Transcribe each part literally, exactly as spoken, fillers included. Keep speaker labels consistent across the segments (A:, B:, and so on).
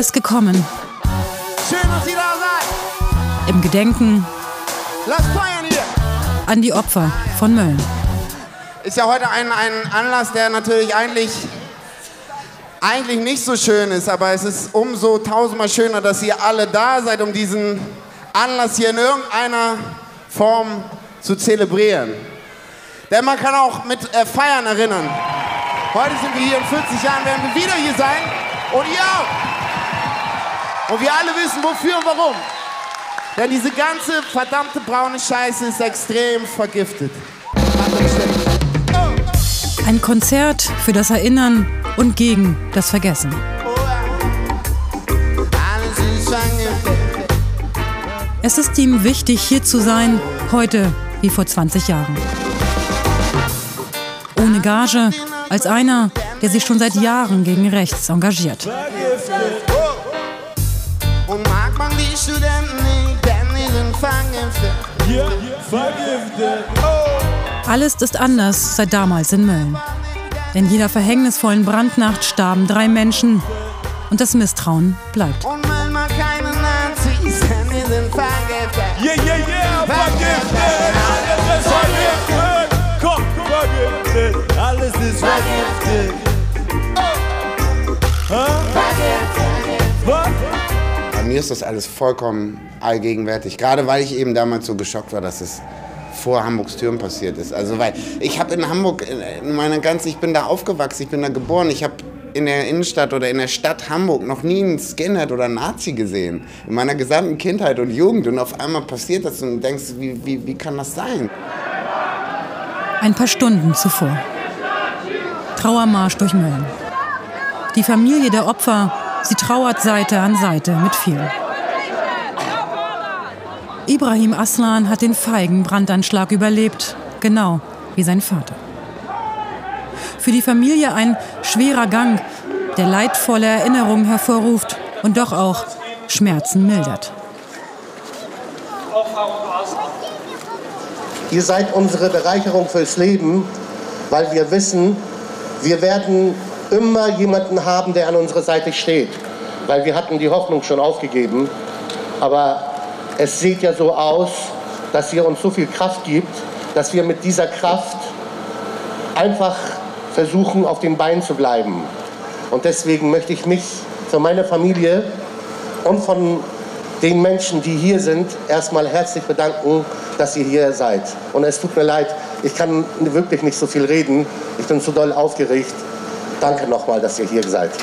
A: ist gekommen.
B: Schön, dass ihr da seid.
A: Im Gedenken
B: Lasst feiern hier.
A: an die Opfer von Mölln.
B: Ist ja heute ein, ein Anlass, der natürlich eigentlich, eigentlich nicht so schön ist, aber es ist umso tausendmal schöner, dass ihr alle da seid, um diesen Anlass hier in irgendeiner Form zu zelebrieren. Denn man kann auch mit äh, Feiern erinnern. Heute sind wir hier, in vierzig Jahren werden wir wieder hier sein und ihr auch. Und wir alle wissen, wofür und warum. Denn diese ganze verdammte braune Scheiße ist extrem vergiftet.
A: Ein Konzert für das Erinnern und gegen das Vergessen. Es ist ihm wichtig, hier zu sein, heute wie vor zwanzig Jahren. Ohne Gage, als einer, der sich schon seit Jahren gegen rechts engagiert.
B: Und mag man die Studenten nicht, denn die sind vergiftet.
C: Ja, vergiftet.
A: Alles ist anders seit damals in Mölln. In jeder verhängnisvollen Brandnacht starben drei Menschen und das Misstrauen bleibt.
B: Und Mölln mag keine Nazis, denn die sind vergiftet.
C: Yeah, yeah, yeah, vergiftet. Alles ist vergiftet. Komm, vergiftet. Alles ist vergiftet. Was?
B: Bei mir ist das alles vollkommen allgegenwärtig. Gerade weil ich eben damals so geschockt war, dass es vor Hamburgs Türen passiert ist. Also weil ich habe in Hamburg, in meiner ganzen, ich bin da aufgewachsen, ich bin da geboren. Ich habe in der Innenstadt oder in der Stadt Hamburg noch nie einen Skinhead oder einen Nazi gesehen. In meiner gesamten Kindheit und Jugend. Und auf einmal passiert das und du denkst, wie, wie, wie kann das sein?
A: Ein paar Stunden zuvor. Trauermarsch durch Mölln. Die Familie der Opfer, sie trauert Seite an Seite mit vielen. Ibrahim Aslan hat den feigen Brandanschlag überlebt, genau wie sein Vater. Für die Familie ein schwerer Gang, der leidvolle Erinnerungen hervorruft und doch auch Schmerzen mildert.
D: Ihr seid unsere Bereicherung fürs Leben, weil wir wissen, wir werden immer jemanden haben, der an unserer Seite steht. Weil wir hatten die Hoffnung schon aufgegeben, aber es sieht ja so aus, dass ihr uns so viel Kraft gibt, dass wir mit dieser Kraft einfach versuchen, auf den Beinen zu bleiben. Und deswegen möchte ich mich von meiner Familie und von den Menschen, die hier sind, erstmal herzlich bedanken, dass ihr hier seid. Und es tut mir leid, ich kann wirklich nicht so viel reden. Ich bin zu doll aufgeregt. Danke nochmal, dass ihr hier seid.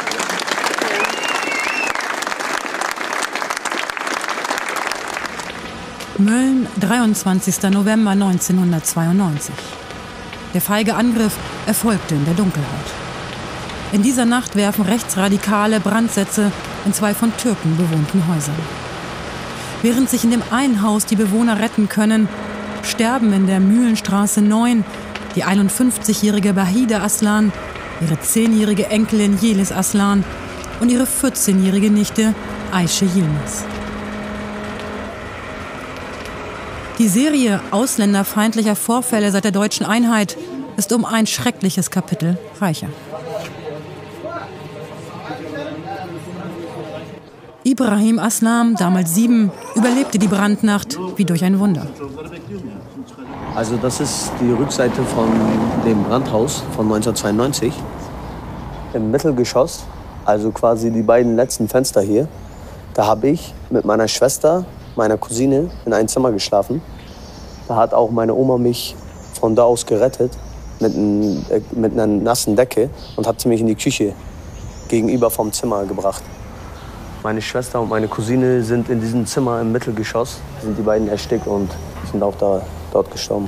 A: Mölln, dreiundzwanzigster November neunzehnhundertzweiundneunzig. Der feige Angriff erfolgte in der Dunkelheit. In dieser Nacht werfen Rechtsradikale Brandsätze in zwei von Türken bewohnten Häusern. Während sich in dem einen Haus die Bewohner retten können, sterben in der Mühlenstraße neun die einundfünfzigjährige Bahide Aslan, ihre zehnjährige Enkelin Yeliz Aslan und ihre vierzehnjährige Nichte Ayşe Yilmaz. Die Serie ausländerfeindlicher Vorfälle seit der deutschen Einheit ist um ein schreckliches Kapitel reicher. Ibrahim Aslan, damals sieben, überlebte die Brandnacht wie durch ein Wunder.
E: Also das ist die Rückseite von dem Brandhaus von neunzehnhundertzweiundneunzig. Im Mittelgeschoss, also quasi die beiden letzten Fenster hier, da habe ich mit meiner Schwester, meiner Cousine in einem Zimmer geschlafen. Da hat auch meine Oma mich von da aus gerettet mit, ein, äh, mit einer nassen Decke und hat sie mich in die Küche gegenüber vom Zimmer gebracht. Meine Schwester und meine Cousine sind in diesem Zimmer im Mittelgeschoss, sind die beiden erstickt und sind auch da, dort gestorben.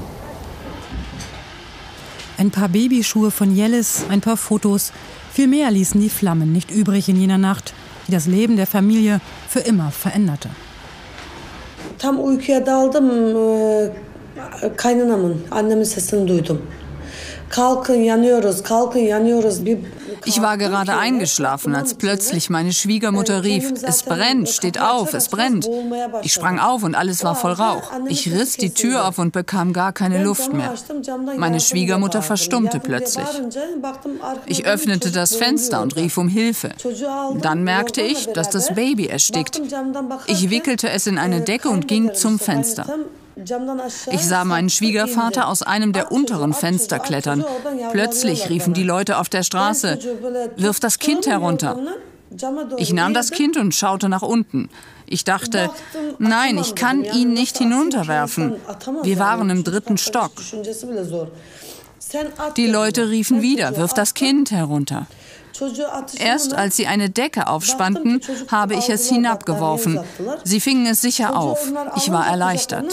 A: Ein paar Babyschuhe von Yeliz, ein paar Fotos. Viel mehr ließen die Flammen nicht übrig in jener Nacht, die das Leben der Familie für immer veränderte.
F: Tam uykuya daldım, kaynanamın, annemin sesini duydum.
G: Ich war gerade eingeschlafen, als plötzlich meine Schwiegermutter rief, es brennt, steht auf, es brennt. Ich sprang auf und alles war voll Rauch. Ich riss die Tür auf und bekam gar keine Luft mehr. Meine Schwiegermutter verstummte plötzlich. Ich öffnete das Fenster und rief um Hilfe. Dann merkte ich, dass das Baby erstickt. Ich wickelte es in eine Decke und ging zum Fenster. Ich sah meinen Schwiegervater aus einem der unteren Fenster klettern. Plötzlich riefen die Leute auf der Straße, wirf das Kind herunter. Ich nahm das Kind und schaute nach unten. Ich dachte, nein, ich kann ihn nicht hinunterwerfen. Wir waren im dritten Stock. Die Leute riefen wieder, wirf das Kind herunter. Erst als sie eine Decke aufspannten, habe ich es hinabgeworfen. Sie fingen es sicher auf. Ich war erleichtert.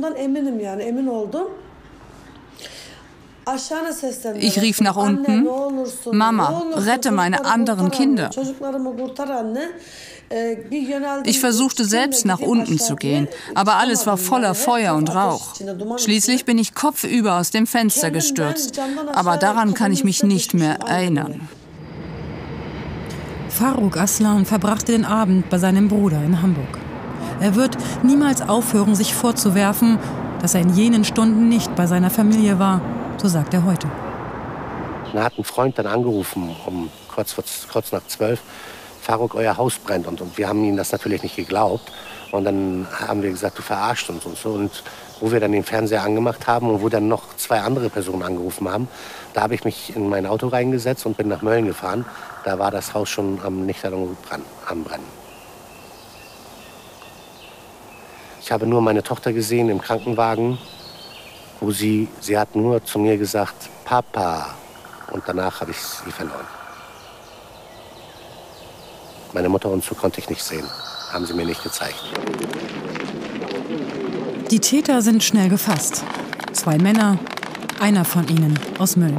G: Ich rief nach unten, Mama, rette meine anderen Kinder. Ich versuchte selbst nach unten zu gehen, aber alles war voller Feuer und Rauch. Schließlich bin ich kopfüber aus dem Fenster gestürzt, aber daran kann ich mich nicht mehr erinnern.
A: Faruk Aslan verbrachte den Abend bei seinem Bruder in Hamburg. Er wird niemals aufhören, sich vorzuwerfen, dass er in jenen Stunden nicht bei seiner Familie war, so sagt er heute.
D: Da hat ein Freund dann angerufen, um kurz, kurz nach zwölf, Faruk, euer Haus brennt. Und, und wir haben ihm das natürlich nicht geglaubt. Und dann haben wir gesagt, du verarscht uns und so. Und wo wir dann den Fernseher angemacht haben und wo dann noch zwei andere Personen angerufen haben, da habe ich mich in mein Auto reingesetzt und bin nach Mölln gefahren. Da war das Haus schon am Lichterloh am Brennen. Ich habe nur meine Tochter gesehen im Krankenwagen, wo sie, sie hat nur zu mir gesagt, Papa. Und danach habe ich sie verloren. Meine Mutter und so konnte ich nicht sehen, haben sie mir nicht gezeigt.
A: Die Täter sind schnell gefasst. Zwei Männer, einer von ihnen aus Mölln.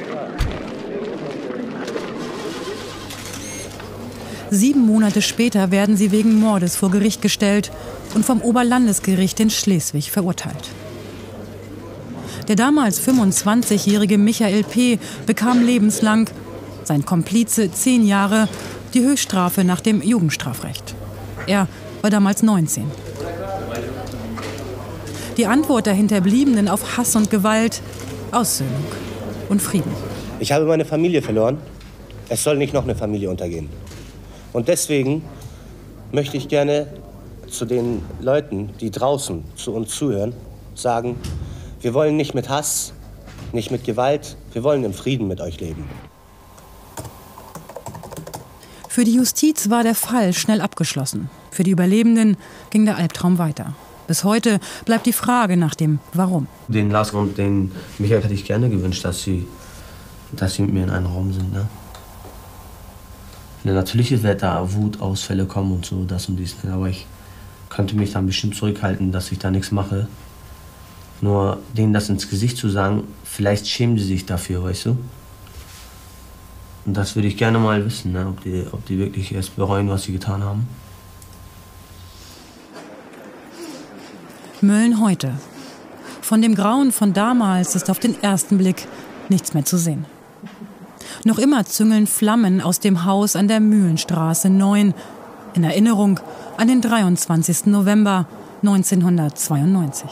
A: Sieben Monate später werden sie wegen Mordes vor Gericht gestellt und vom Oberlandesgericht in Schleswig verurteilt. Der damals fünfundzwanzigjährige Michael P. bekam lebenslang, sein Komplize zehn Jahre, die Höchststrafe nach dem Jugendstrafrecht. Er war damals neunzehn. Die Antwort der Hinterbliebenen auf Hass und Gewalt, Aussöhnung und Frieden.
D: Ich habe meine Familie verloren. Es soll nicht noch eine Familie untergehen. Und deswegen möchte ich gerne zu den Leuten, die draußen zu uns zuhören, sagen, wir wollen nicht mit Hass, nicht mit Gewalt, wir wollen im Frieden mit euch leben.
A: Für die Justiz war der Fall schnell abgeschlossen. Für die Überlebenden ging der Albtraum weiter. Bis heute bleibt die Frage nach dem Warum.
E: Den Lars und den Michael hätte ich gerne gewünscht, dass sie, dass sie mit mir in einem Raum sind. Ne? Natürlich wird da Wutausfälle kommen und so, das und dies. Aber ich könnte mich dann bestimmt zurückhalten, dass ich da nichts mache. Nur denen das ins Gesicht zu sagen, vielleicht schämen sie sich dafür, weißt du? Und das würde ich gerne mal wissen, ne? ob, die, ob die wirklich erst bereuen, was sie getan haben.
A: Mölln heute. Von dem Grauen von damals ist auf den ersten Blick nichts mehr zu sehen. Noch immer züngeln Flammen aus dem Haus an der Mühlenstraße neun in Erinnerung an den dreiundzwanzigsten November neunzehnhundertzweiundneunzig.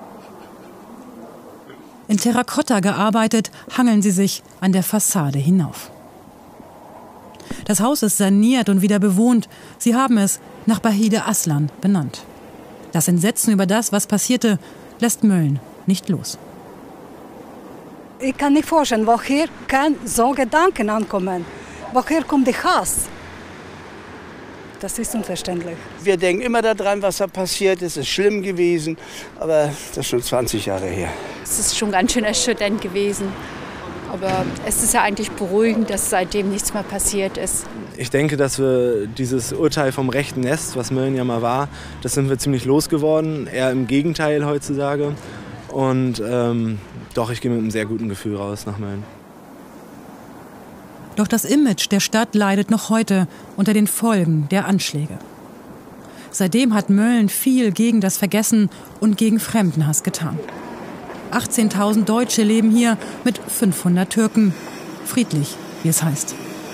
A: In Terrakotta gearbeitet, hangeln sie sich an der Fassade hinauf. Das Haus ist saniert und wieder bewohnt. Sie haben es nach Bahide Aslan benannt. Das Entsetzen über das, was passierte, lässt Mölln nicht los.
H: Ich kann nicht vorstellen, woher kann so Gedanken ankommen? Woher kommt der Hass? Das ist unverständlich.
I: Wir denken immer daran, was da passiert ist. Es ist schlimm gewesen, aber das ist schon zwanzig Jahre her.
J: Es ist schon ganz schön erschütternd gewesen. Aber es ist ja eigentlich beruhigend, dass seitdem nichts mehr passiert ist.
K: Ich denke, dass wir dieses Urteil vom rechten Nest, was Mölln ja mal war, das sind wir ziemlich losgeworden. Eher im Gegenteil heutzutage. Und ähm, doch, ich gehe mit einem sehr guten Gefühl raus nach Mölln.
A: Doch das Image der Stadt leidet noch heute unter den Folgen der Anschläge. Seitdem hat Mölln viel gegen das Vergessen und gegen Fremdenhass getan. achtzehntausend Deutsche leben hier mit fünfhundert Türken. Friedlich, wie es heißt.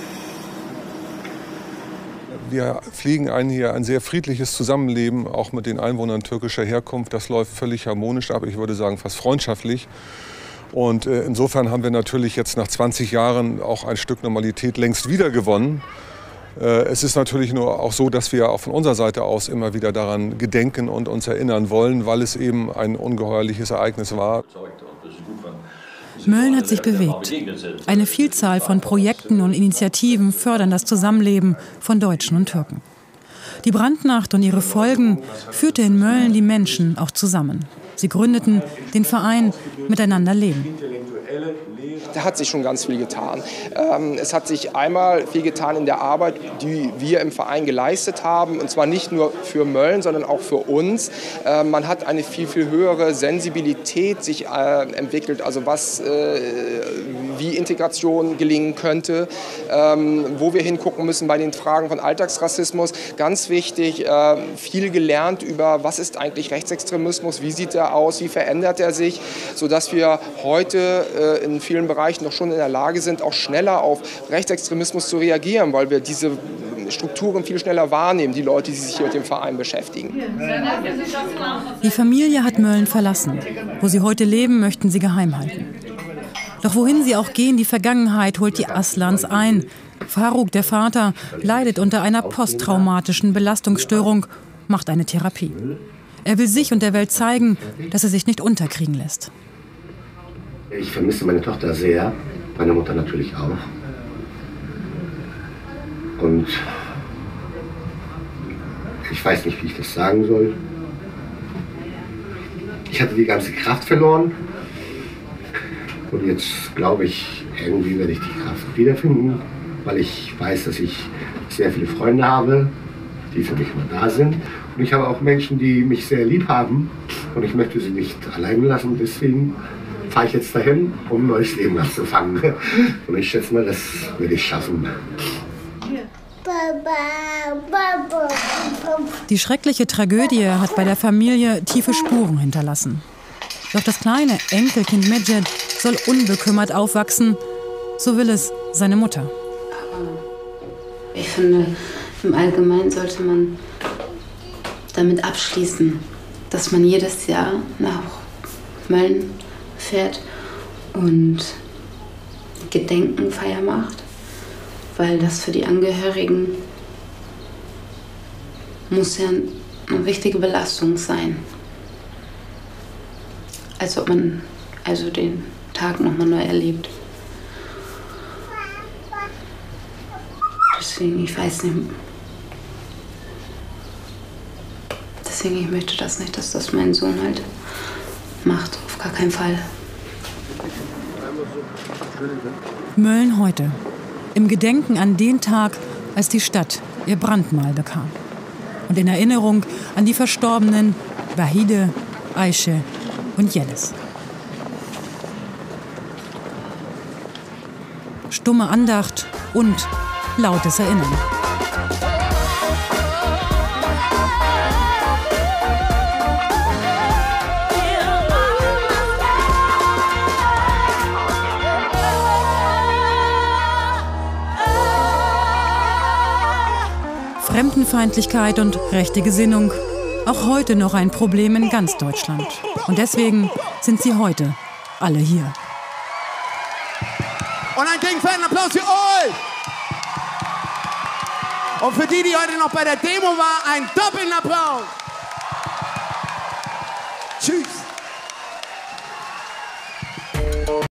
L: Wir pflegen ein hier ein sehr friedliches Zusammenleben, auch mit den Einwohnern türkischer Herkunft. Das läuft völlig harmonisch ab, ich würde sagen fast freundschaftlich. Und äh, insofern haben wir natürlich jetzt nach zwanzig Jahren auch ein Stück Normalität längst wiedergewonnen. Äh, es ist natürlich nur auch so, dass wir auch von unserer Seite aus immer wieder daran gedenken und uns erinnern wollen, weil es eben ein ungeheuerliches Ereignis war.
A: Mölln hat sich bewegt. Eine Vielzahl von Projekten und Initiativen fördern das Zusammenleben von Deutschen und Türken. Die Brandnacht und ihre Folgen führte in Mölln die Menschen auch zusammen. Sie gründeten den Verein Miteinander leben.
M: Da hat sich schon ganz viel getan. Ähm, es hat sich einmal viel getan in der Arbeit, die wir im Verein geleistet haben. Und zwar nicht nur für Mölln, sondern auch für uns. Ähm, man hat eine viel, viel höhere Sensibilität sich äh, entwickelt. Also was, äh, wie Integration gelingen könnte, ähm, wo wir hingucken müssen bei den Fragen von Alltagsrassismus. Ganz wichtig, äh, viel gelernt über, was ist eigentlich Rechtsextremismus, wie sieht er aus, wie verändert er sich, sodass wir heute äh, in vielen Bereichen noch schon in der Lage sind, auch schneller auf Rechtsextremismus zu reagieren, weil wir diese Strukturen viel schneller wahrnehmen, die Leute, die sich hier mit dem Verein beschäftigen.
A: Die Familie hat Mölln verlassen. Wo sie heute leben, möchten sie geheim halten. Doch wohin sie auch gehen, die Vergangenheit holt die Aslans ein. Faruk, der Vater, leidet unter einer posttraumatischen Belastungsstörung, macht eine Therapie. Er will sich und der Welt zeigen, dass er sich nicht unterkriegen lässt.
D: Ich vermisse meine Tochter sehr, meine Mutter natürlich auch. Und ich weiß nicht, wie ich das sagen soll. Ich hatte die ganze Kraft verloren. Und jetzt glaube ich, irgendwie werde ich die Kraft wiederfinden, weil ich weiß, dass ich sehr viele Freunde habe, die für mich immer da sind. Und ich habe auch Menschen, die mich sehr lieb haben. Und ich möchte sie nicht allein lassen. Deswegen fahre ich jetzt dahin, um ein neues Leben anzufangen. Und ich schätze mal, das werde ich schaffen.
A: Die schreckliche Tragödie hat bei der Familie tiefe Spuren hinterlassen. Doch das kleine Enkelkind Medjed soll unbekümmert aufwachsen. So will es seine Mutter.
N: Ich finde, im Allgemeinen sollte man damit abschließen, dass man jedes Jahr nach Mölln fährt und Gedenkenfeier macht, weil das für die Angehörigen muss ja eine wichtige Belastung sein. Als ob man also den Tag nochmal neu erlebt. Deswegen, ich weiß nicht. Deswegen, ich möchte das nicht, dass das mein Sohn halt macht. Auf gar keinen Fall.
A: Mölln heute. Im Gedenken an den Tag, als die Stadt ihr Brandmal bekam. Und in Erinnerung an die Verstorbenen Bahide, Aische und Yeliz. Stumme Andacht und lautes Erinnern. Fremdenfeindlichkeit und rechte Gesinnung, auch heute noch ein Problem in ganz Deutschland. Und deswegen sind sie heute alle hier.
B: Und einen gegenfetten Applaus für euch! Und für die, die heute noch bei der Demo war, einen doppelten Applaus! Tschüss!